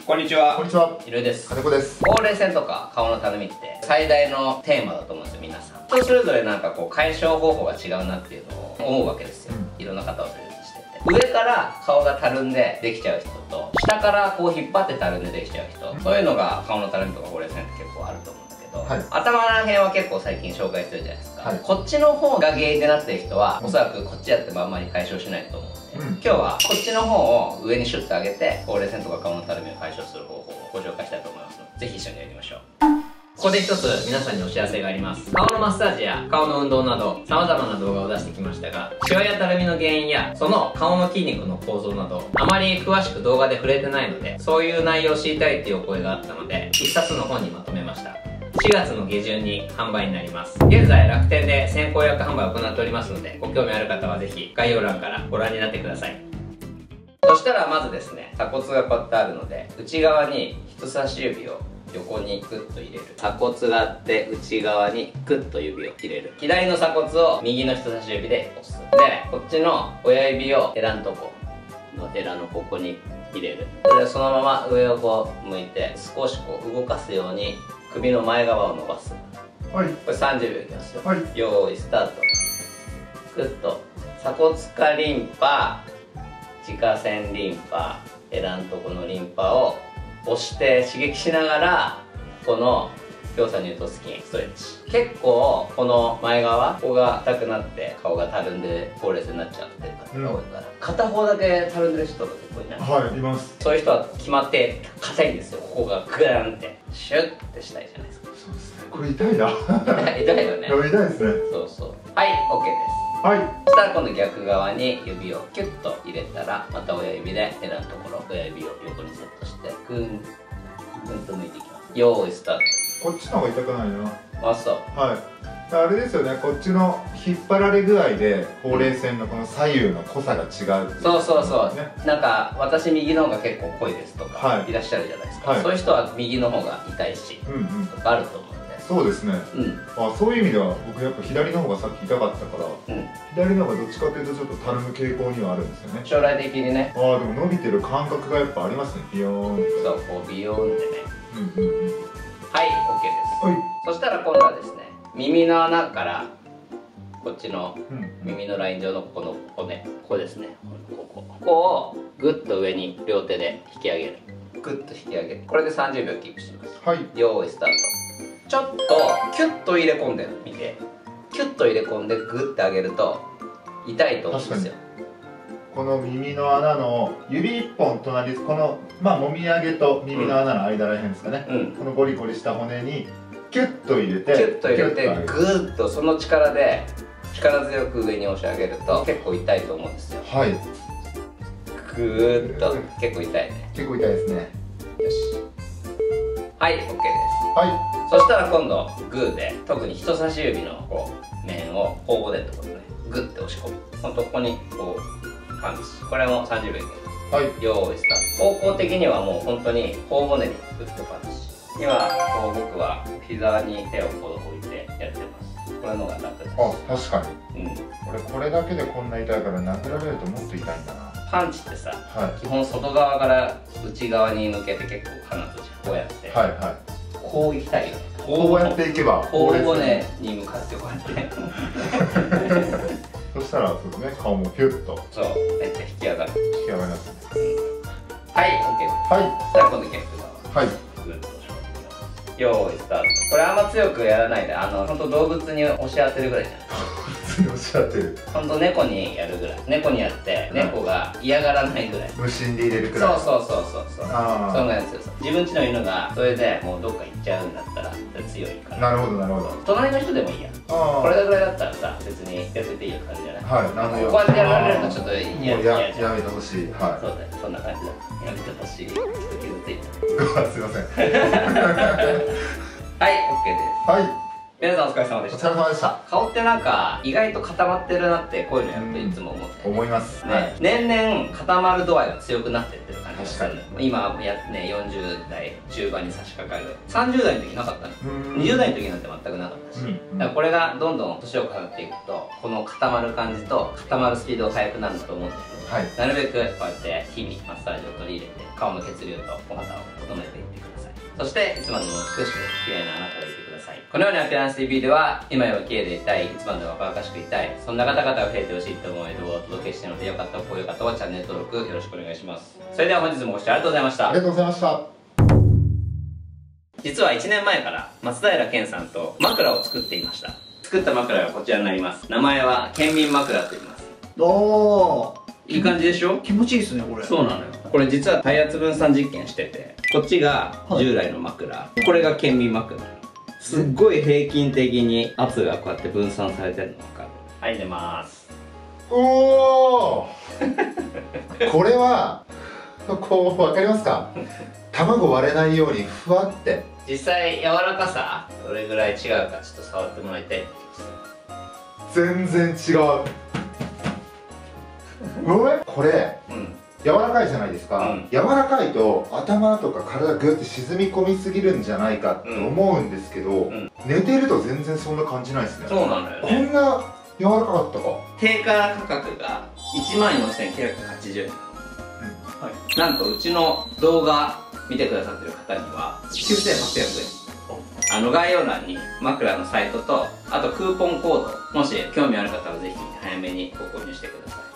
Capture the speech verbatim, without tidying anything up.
こんにちは。 こんにちは。 ひろいです。 金子です。 ほうれい線とか顔のたるみって最大のテーマだと思うんですよ、皆さん。人それぞれなんかこう解消方法が違うなっていうのを思うわけですよ、うん、いろんな方を連れてしてて、上から顔がたるんでできちゃう人と、下からこう引っ張ってたるんでできちゃう人、うん、そういうのが顔のたるみとかほうれい線って結構あると思うんだけど、はい、頭ら辺は結構最近紹介してるじゃないですか、はい、こっちの方が原因でなってる人は、うん、おそらくこっちやってもあんまり解消しないと思う。うん、今日はこっちの方を上にシュッと上げてほうれい線とか顔のたるみを解消する方法をご紹介したいと思いますので、ぜひ一緒にやりましょう。ここで一つ皆さんにお知らせがあります。顔のマッサージや顔の運動など様々な動画を出してきましたが、シワやたるみの原因やその顔の筋肉の構造などあまり詳しく動画で触れてないので、そういう内容を知りたいっていうお声があったので、一冊の本にまとめました。しがつの下旬に販売になります。現在楽天で先行予約販売を行っておりますので、ご興味ある方はぜひ概要欄からご覧になってください。そしたらまずですね、鎖骨がこうやってあるので、内側に人差し指を横にグッと入れる。鎖骨があって内側にグッと指を入れる。左の鎖骨を右の人差し指で押す。でこっちの親指をヘラのとこのヘラのここに入れる。でそのまま上をこう向いて少しこう動かすように首の前側を伸ばす。はい、これさんじゅうびょういきますよ。はい、よーいスタート。グッと鎖骨下リンパ、自家線リンパ、ヘラのとこのリンパを押して刺激しながら、この強鎖乳頭筋ストレッチ。結構この前側ここが痛くなって顔がたるんでほうれい線になっちゃってる方が多いから、うん、片方だけたるんでる人が結構いない。 はい、います。 そういう人は決まって硬いんですよ。ここがグーンってシュッてしたいじゃないですか。 そうですね、これ痛いな痛いよね。 これ痛いですね。 そうそう。はい、 OK です。はい、そしたら今度逆側に指をキュッと入れたら、また親指でヘラのところ親指を横にセットしてグングンと抜いていきます。よーいスタート。 こっちの方が痛くないな。 あ、そう。 はい。あれですよね、こっちの引っ張られ具合でほうれい線のこの左右の濃さが違う、ね、 そうそうそう。なんか私右の方が結構濃いですとかいらっしゃるじゃないですか、はい、そういう人は右の方が痛いし、うんうん、とかあると思うんで。 そうですね、うん、あ、そういう意味では僕やっぱ左の方がさっき痛かったから、うん、左の方がどっちかというとちょっとたるむ傾向にはあるんですよね、 将来的にね。 ああ、でも伸びてる感覚がやっぱありますね、ビヨーンって。 そう、こうビヨーンってね。うんうんうん。はい、 OK です。はい、そしたら今度はですね、耳の穴からこっちの耳のライン上のここの骨、ここですね、ここここをグッと上に両手で引き上げる。グッと引き上げる。これでさんじゅうびょうキープします。はい、よーいスタート。ちょっとキュッと入れ込んでみて、キュッと入れ込んでグッて上げると痛いと思うんですよ。 この耳の穴の指いっぽん隣、このまあもみあげと耳の穴の間らへんですかね、うん、このゴリゴリした骨にキュッと入れて、 キュッと入れてグーッとその力で力強く上に押し上げると結構痛いと思うんですよ。はい、グーッと結構痛いね。 結構痛いですね。 よし、はい、 OK です。 はい、 そしたら今度グーで特に人差し指のこう面を頬骨のところでねグッて押し込む。ほんとここにこうパンチ。これもさんじゅうびょういきます。はい、よーいスタート。方向的にはもう本当に頬骨にグッとパンチ。今こう僕は膝に手をこう置いてやってます。これの方が楽です。 あ、確かに。うん。俺これだけでこんな痛いから殴られるともっと痛いんだな。 パンチってさ、はい、基本外側から内側に抜けて結構鼻とこうやって。はいはい。こういきたいよね。 こうやっていけば。 頬骨に向かってこうやって。 そしたらそうですね、顔もピュッと。 そう、めっちゃ引き上がる。 引き上がりますね。 はい、OK です。はい。そしたら今度逆側。はい。グッと。よーいスタート。これあんま強くやらないで、あの本当動物に押し当てるぐらいじゃない。 動物に押し当てる。本当猫にやるぐらい。猫にやって猫が嫌がらないぐらい。 無心で入れるくらい。 そうそうそうそうそう。ああ。そんなやつです。自分家の犬がそれでもうどっか行っちゃうんだったら強いから。 なるほどなるほど。 隣の人でもいいや。これぐらいだったらさ別にやってていい感じじゃない。はい。なるほど。こうやってやられるとちょっと嫌じゃん。 やめてほしい。はい。 そうだよ。そんな感じだ。やめてほしい。ちょっと傷ついた。すいません。 はい、OK です。はい。皆さんお疲れ様でした。 お疲れ様でした。 顔ってなんか意外と固まってるなってこういうのやるといつも思って、ね、 思いますね。年々固まる度合いが強くなってってる感じがする。今やねよんじゅう代中盤に差し掛かる。さんじゅう代の時なかったの。にじゅう代の時なんて全くなかったし、だからこれがどんどん年を重ねていくとこの固まる感じと固まるスピードが速くなると思うんだけど、 はい、 なるべくこうやって日々マッサージを取り入れて顔の血流とお肌を整えていってください。そしていつまでも美しく綺麗なあなたでいてください。このようにアピアランス ティーブイ では今より綺麗でいたい、いつまでも若々しくいたい、そんな方々が増えてほしいと思う動画をお届けしているので、よかったらこういう方はチャンネル登録よろしくお願いします。それでは本日もご視聴ありがとうございました。 ありがとうございました。 実はいちねんまえから松平健さんと枕を作っていました。作った枕がこちらになります。名前は健眠枕と言います。 おー、 いい感じでしょ。 気持ちいいですねこれ。 そうなのよ。これ実は体圧分散実験してて、こっちが従来の枕、はい、これが健眠枕。すっごい平均的に圧がこうやって分散されてるの分かる。はい、寝ます。 おおこれはこう分かりますか。卵割れないようにふわって。 実際柔らかさどれぐらい違うかちょっと触ってもらいたい。 全然違うこれ、うん、柔らかいじゃないですか、うん、柔らかいと頭とか体グッて沈み込みすぎるんじゃないかって思うんですけど、うんうん、寝てると全然そんな感じないですね。 そうなのよね。 こんな柔らかかったか。 定価価格がいちまんよんせんきゅうひゃくはちじゅうえん、うんはい、なんとうちの動画見てくださってる方にはきゅうせんはっぴゃくえん。あの概要欄に枕のサイトとあとクーポンコード、もし興味ある方はぜひ早めにご購入してください。